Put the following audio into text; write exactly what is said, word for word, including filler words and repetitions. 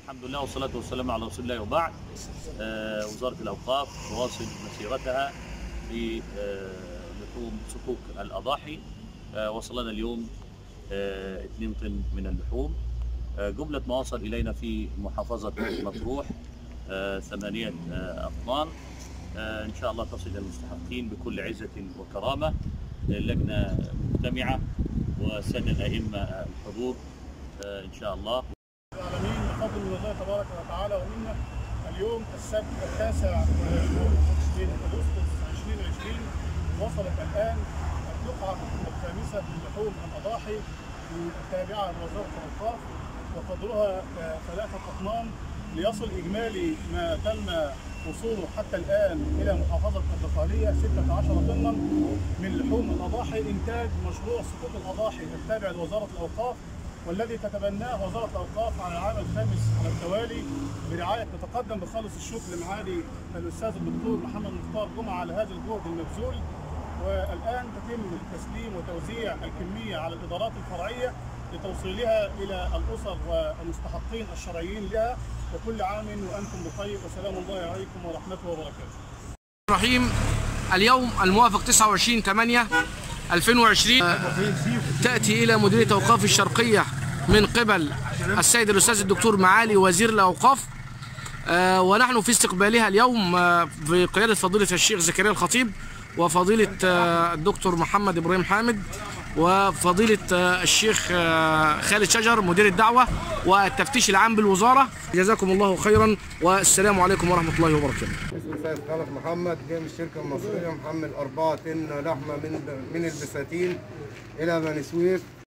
الحمد لله والصلاة والسلام على رسول الله وبعد. آه وزارة الأوقاف تواصل مسيرتها في آه لحوم صكوك الأضاحي. آه وصلنا اليوم آه اثنين طن من اللحوم. آه جملة ما وصل إلينا في محافظة مطروح آه ثمانية آه أطنان. آه إن شاء الله تصل إلى المستحقين بكل عزة وكرامة. اللجنة مجتمعة والسادة الأئمة الحضور آه إن شاء الله. العالمين بفضل من الله تبارك وتعالى ومنا. اليوم السبت التاسع من اغسطس ألفين وعشرين وصلت الان الدفعه الخامسه من لحوم الاضاحي التابعه لوزاره الاوقاف وقدرها ثلاثه اطنان ليصل اجمالي ما تم وصوله حتى الان الى محافظه الدقهليه ستة عشر طنا من لحوم الاضاحي انتاج مشروع صكوك الاضاحي التابع لوزاره الاوقاف، والذي تتبناه وزارة الأوقاف على العام الخامس على التوالي برعاية. نتقدم بخالص الشكر لمعالي الأستاذ الدكتور محمد مختار جمعة على هذا الجهد المبذول. والآن تتم تسليم وتوزيع الكمية على الإدارات الفرعية لتوصيلها إلى الأسر والمستحقين الشرعيين لها. وكل عام وأنتم بخير وسلام الله عليكم ورحمته وبركاته. الرحيم. اليوم الموافق تسعة وعشرين ثمانية ألفين وعشرين تأتي إلى مديرية أوقاف الشرقية من قبل السيد الأستاذ الدكتور معالي وزير الأوقاف، ونحن في استقبالها اليوم بقيادة فضيلة الشيخ زكريا الخطيب وفضيلة الدكتور محمد إبراهيم حامد وفضيلة الشيخ خالد شجر مدير الدعوة والتفتيش العام بالوزارة. جزاكم الله خيرا والسلام عليكم ورحمة الله وبركاته. اسمي سيد خالد محمد، جاي من الشركة المصرية، محمل أربعة طن لحمة من من البساتين إلى بني سويف.